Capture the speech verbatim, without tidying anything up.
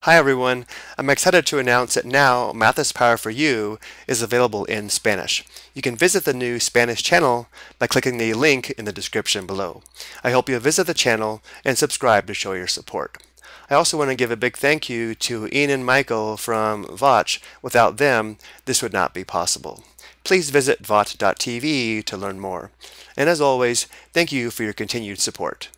Hi everyone, I'm excited to announce that now Mathispower for you is available in Spanish. You can visit the new Spanish channel by clicking the link in the description below. I hope you'll visit the channel and subscribe to show your support. I also want to give a big thank you to Ian and Michael from Votch. Without them, this would not be possible. Please visit vot dot t v to learn more. And as always, thank you for your continued support.